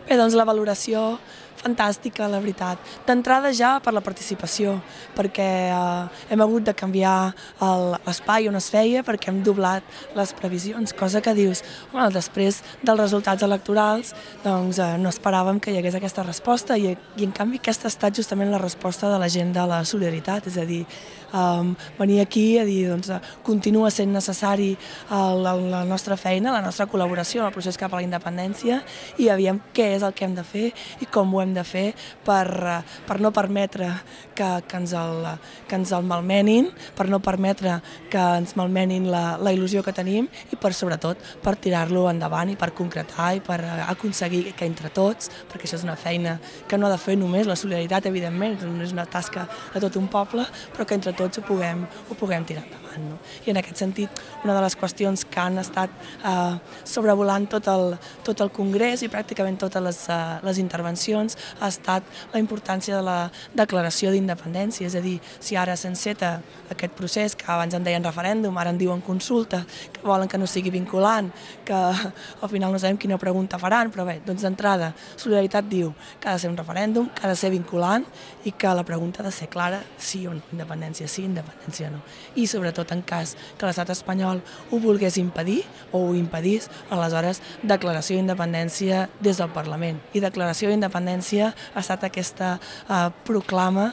Bé, doncs la valoració fantàstica, la veritat. D'entrada ja per la participació, perquè hem hagut de canviar l'espai on es feia, perquè hem doblat les previsions, cosa que dius, bueno, després dels resultats electorals doncs, no esperàvem que hi hagués aquesta resposta i en canvi aquesta ha estat justament la resposta de la gent de la solidaritat, és a dir, venir aquí a dir doncs, continua sent necessari la nostra feina, la nostra col·laboració en el procés cap a la independència i aviam què és el que hem de fer i com ho hem de fer per no permetre que ens el malmenin, per no permetre que ens malmenin la il·lusió que tenim i sobretot per tirar-lo endavant i per concretar i per aconseguir que entre tots, perquè això és una feina que no ha de fer només la solidaritat, evidentment, és una tasca de tot un poble, però que entre tots ho puguem tirar endavant. No? I en aquest sentit, una de les qüestions que han estat sobrevolant tot el Congrés i pràcticament totes les intervencions ha estat la importància de la declaració d'independència, és a dir, si ara s'enceta aquest procés, que abans en deien referèndum, ara en diuen consulta, que volen que no sigui vinculant, que al final no sabem quina pregunta faran, però bé, doncs d'entrada, Solidaritat diu que ha de ser un referèndum, que ha de ser vinculant i que la pregunta ha de ser clara, sí o no, independència sí, independència no. I sobretot en cas que l'estat espanyol ho volgués impedir o ho impedís, aleshores declaració d'independència des del Parlament. I declaració d'independència ha estat aquesta proclama,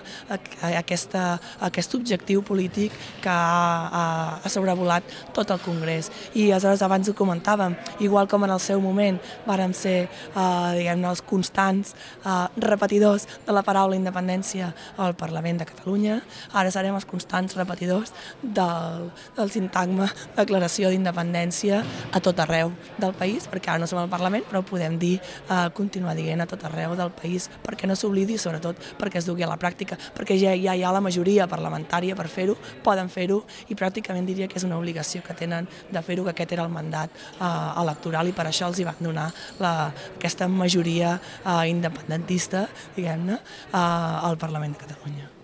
aquest objectiu polític que ha sobrevolat tot el Congrés. I aleshores abans ho comentàvem, igual com en el seu moment vàrem ser diguem-ne els constants repetidors de la paraula independència al Parlament de Catalunya, ara serem els constants repetidors del sintagma declaració d'independència a tot arreu del país, perquè ara no som al Parlament, però ho podem dir, continuar dient a tot arreu del país, perquè no s'oblidi, sobretot perquè es dugui a la pràctica, perquè ja hi ha la majoria parlamentària per fer-ho, poden fer-ho i pràcticament diria que és una obligació que tenen de fer-ho, que aquest era el mandat electoral i per això els hi van donar aquesta majoria independentista, diguem-ne, al Parlament de Catalunya.